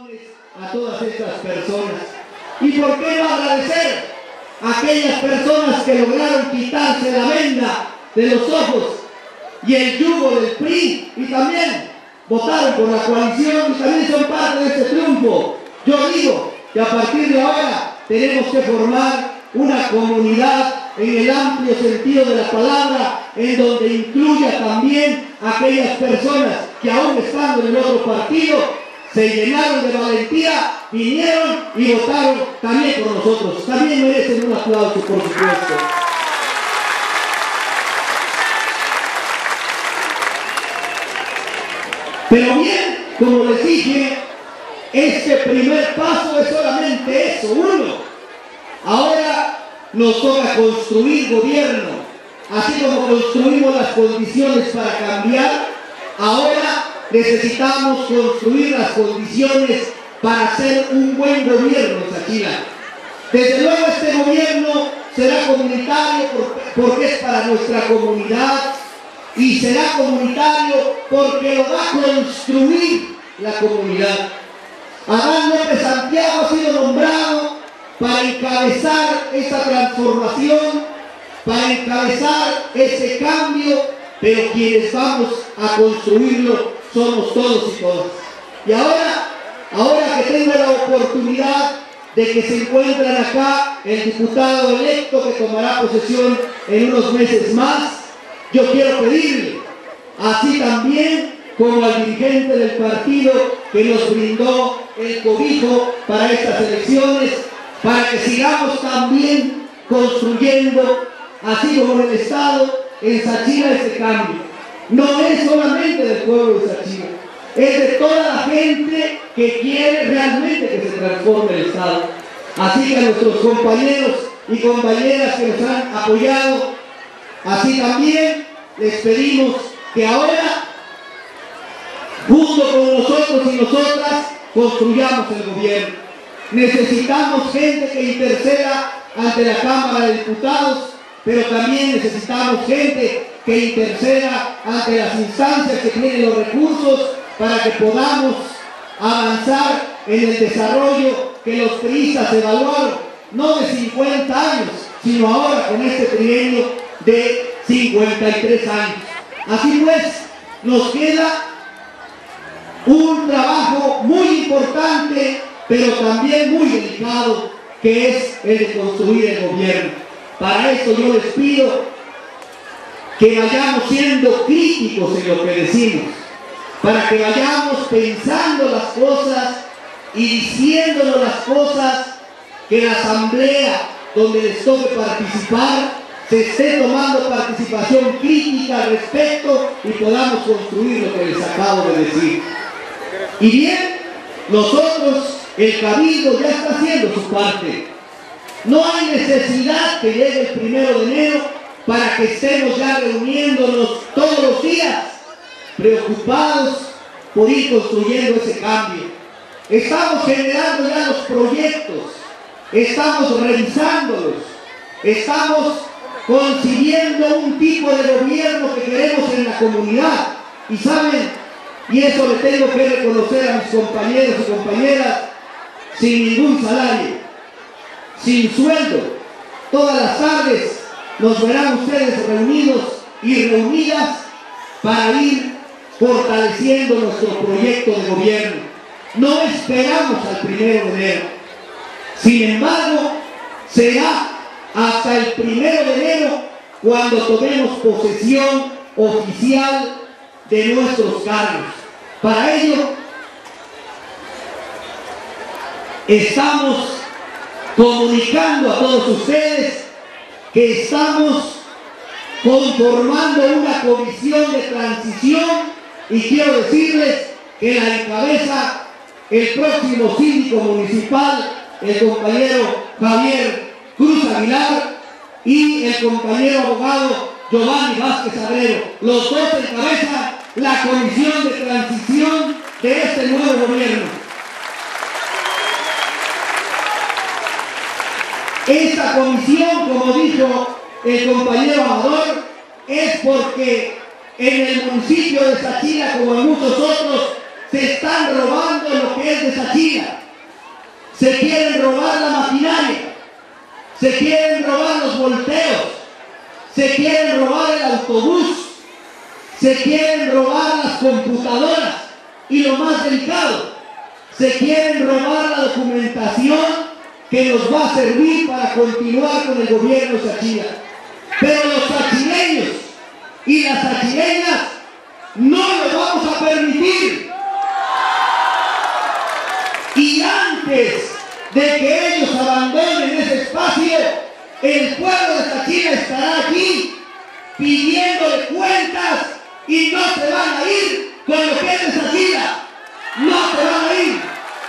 a todas estas personas. ¿Y por qué no agradecer a aquellas personas que lograron quitarse la venda de los ojos y el yugo del PRI y también votaron por la coalición y también son parte de este triunfo? Yo digo que a partir de ahora tenemos que formar una comunidad en el amplio sentido de la palabra, en donde incluya también a aquellas personas que aún estando en el otro partido se llenaron de valentía, vinieron y votaron también por nosotros. También merecen un aplauso, por supuesto. Pero bien, como les dije, este primer paso es solamente eso, uno. Ahora nos toca construir gobierno, así como construimos las condiciones para cambiar. Ahora necesitamos construir las condiciones para hacer un buen gobierno en Sachila. Desde luego este gobierno será comunitario porque es para nuestra comunidad, y será comunitario porque lo va a construir la comunidad. Adán López Santiago ha sido nombrado para encabezar esa transformación, para encabezar ese cambio, pero quienes vamos a construirlo somos todos y todas. Y ahora que tengo la oportunidad de que se encuentran acá el diputado electo que tomará posesión en unos meses más, yo quiero pedirle, así también como al dirigente del partido que nos brindó el cobijo para estas elecciones, para que sigamos también construyendo, así como en el Estado, en Sachila, ese cambio. No es solamente del pueblo de Sachila, es de toda la gente que quiere realmente que se transforme el Estado. Así que a nuestros compañeros y compañeras que nos han apoyado, así también les pedimos que ahora, junto con nosotros y nosotras, construyamos el gobierno. Necesitamos gente que interceda ante la Cámara de Diputados, pero también necesitamos gente que interceda ante las instancias que tienen los recursos para que podamos avanzar en el desarrollo que los priistas evaluaron, no de 50 años, sino ahora con este trienio de 53 años. Así pues, nos queda un trabajo muy importante, pero también muy delicado, que es el de construir el gobierno. Para eso yo les pido que vayamos siendo críticos en lo que decimos, para que vayamos pensando las cosas y diciéndonos las cosas, que la asamblea donde les toque participar se esté tomando participación crítica al respecto y podamos construir lo que les acabo de decir. Y bien, nosotros, el Cabildo ya está haciendo su parte. No hay necesidad que llegue el 1 de enero para que estemos ya reuniéndonos todos los días, preocupados por ir construyendo ese cambio. Estamos generando ya los proyectos, estamos revisándolos, estamos consiguiendo un tipo de gobierno que queremos en la comunidad. Y saben, y eso le tengo que reconocer a mis compañeros y compañeras, sin ningún salario, sin sueldo, todas las tardes nos verán ustedes reunidos y reunidas para ir fortaleciendo nuestro proyecto de gobierno. No esperamos al 1 de enero. Sin embargo, será hasta el 1 de enero cuando tomemos posesión oficial de nuestros cargos. Para ello, estamos comunicando a todos ustedes que estamos conformando una comisión de transición, y quiero decirles que la encabeza el próximo síndico municipal, el compañero Javier Cruz Aguilar, y el compañero abogado Giovanni Vázquez Abrero. Los dos encabezan la comisión de transición de este nuevo gobierno. Esta comisión, como dijo el compañero Amador, es porque en el municipio de Sachila, como en muchos otros, se están robando lo que es de Sachila. Se quieren robar la maquinaria, se quieren robar los volteos, se quieren robar el autobús, se quieren robar las computadoras y lo más delicado, se quieren robar la documentación que nos va a servir para continuar con el gobierno de Sachila. Pero los sachileños y las sachileñas no lo vamos a permitir. Y antes de que ellos abandonen ese espacio, el pueblo de Sachila estará aquí pidiéndole cuentas y no se van a ir con lo que es de Sachila. No se van a ir.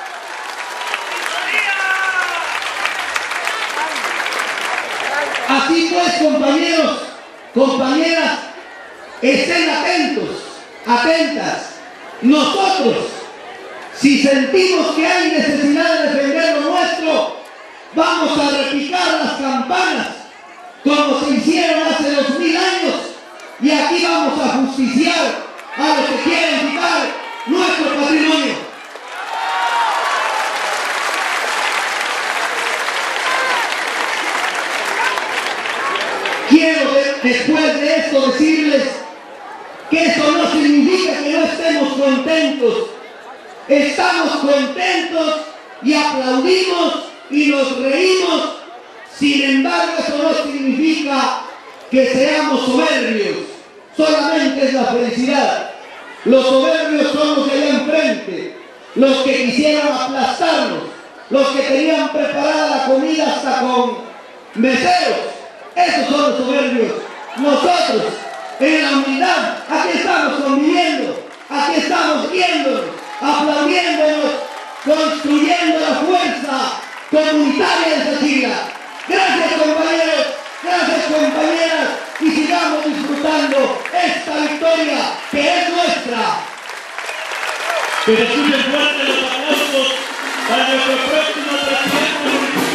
Así pues, compañeros, compañeras, estén atentos, atentas. Nosotros, si sentimos que hay necesidad de defender lo nuestro, vamos a repicar las campanas como se hicieron hace 2000 años y aquí vamos a justiciar a los que quieren quitar nuestro patrimonio. Quiero después de esto decirles que eso no significa que no estemos contentos. Estamos contentos y aplaudimos y nos reímos. Sin embargo, eso no significa que seamos soberbios. Solamente es la felicidad. Los soberbios son los de allá enfrente, los que quisieron aplastarnos, los que tenían preparada la comida hasta con meseros. Esos son los soberbios. Nosotros, en la unidad, aquí estamos conviviendo, aquí estamos viéndonos, aplaudiéndonos, construyendo la fuerza comunitaria de Sachila. Gracias, compañeros, gracias, compañeras, y sigamos disfrutando esta victoria que es nuestra. Que se escuchen fuerte los aplausos para nuestro próximo presidente municipal.